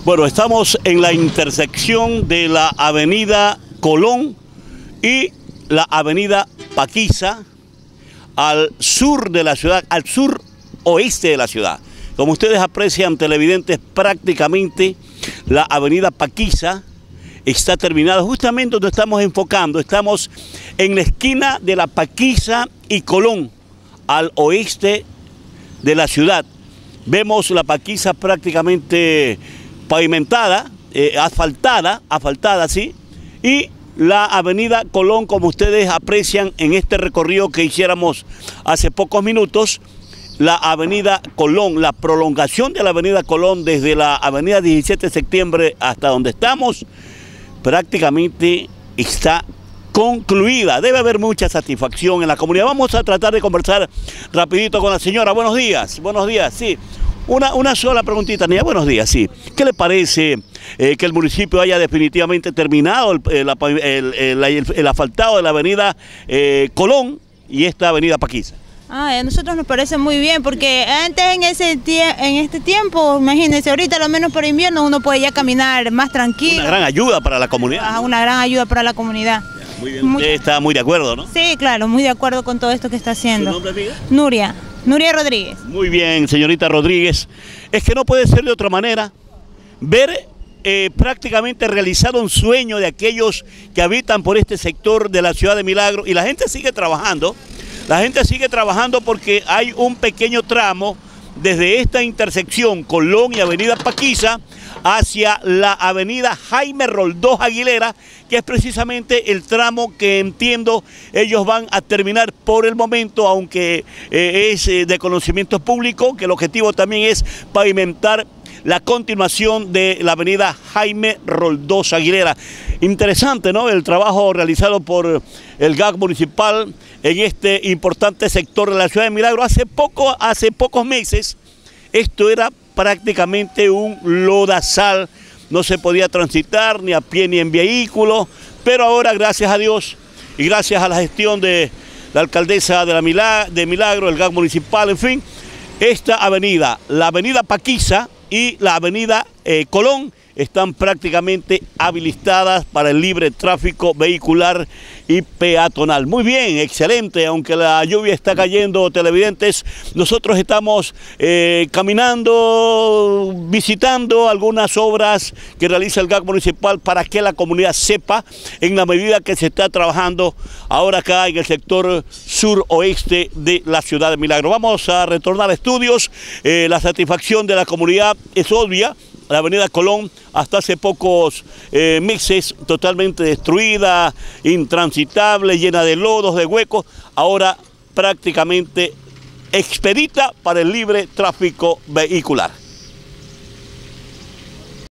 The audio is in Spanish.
Bueno, estamos en la intersección de la avenida Colón y la avenida Paquiza, al sur de la ciudad, al sur oeste de la ciudad. Como ustedes aprecian, televidentes, prácticamente la avenida Paquiza está terminada. Justamente donde estamos enfocando, estamos en la esquina de la Paquiza y Colón, al oeste de la ciudad. Vemos la Paquiza prácticamente pavimentada, asfaltada, sí, y la avenida Colón, como ustedes aprecian en este recorrido que hiciéramos hace pocos minutos, la avenida Colón, la prolongación de la avenida Colón desde la avenida 17 de septiembre hasta donde estamos, prácticamente está concluida. Debe haber mucha satisfacción en la comunidad. Vamos a tratar de conversar rapidito con la señora. Buenos días, sí. Una sola preguntita, niña. Buenos días, sí. ¿Qué le parece que el municipio haya definitivamente terminado el asfaltado de la avenida Colón y esta avenida Paquiza? A nosotros nos parece muy bien, porque antes en este tiempo, imagínense, ahorita a lo menos por invierno uno puede ya caminar más tranquilo. Una gran ayuda para la comunidad. Una gran ayuda para la comunidad. Muy bien, usted está muy de acuerdo, ¿no? Sí, claro, muy de acuerdo con todo esto que está haciendo. ¿Su nombre, amiga? Nuria Rodríguez. Muy bien, señorita Rodríguez. Es que no puede ser de otra manera ver prácticamente realizado un sueño de aquellos que habitan por este sector de la ciudad de Milagro, y la gente sigue trabajando. La gente sigue trabajando porque hay un pequeño tramo desde esta intersección Colón y avenida Paquiza hacia la avenida Jaime Roldós Aguilera, que es precisamente el tramo que entiendo ellos van a terminar por el momento, aunque es de conocimiento público, que el objetivo también es pavimentar la continuación de la avenida Jaime Roldós Aguilera. Interesante, ¿no?, el trabajo realizado por el GAC municipal en este importante sector de la ciudad de Milagro. Hace pocos meses esto era prácticamente un lodazal, no se podía transitar ni a pie ni en vehículo, pero ahora, gracias a Dios y gracias a la gestión de la alcaldesa de Milagro, el GAC municipal, en fin, esta avenida, la avenida Paquiza y la avenida Colón, están prácticamente habilitadas para el libre tráfico vehicular y peatonal. Muy bien, excelente, aunque la lluvia está cayendo, televidentes, nosotros estamos caminando, visitando algunas obras que realiza el GAC municipal para que la comunidad sepa en la medida que se está trabajando ahora acá en el sector suroeste de la ciudad de Milagro. Vamos a retornar a estudios. La satisfacción de la comunidad es obvia. La avenida Colón, hasta hace pocos meses, totalmente destruida, intransitable, llena de lodos, de huecos, ahora prácticamente expedita para el libre tráfico vehicular.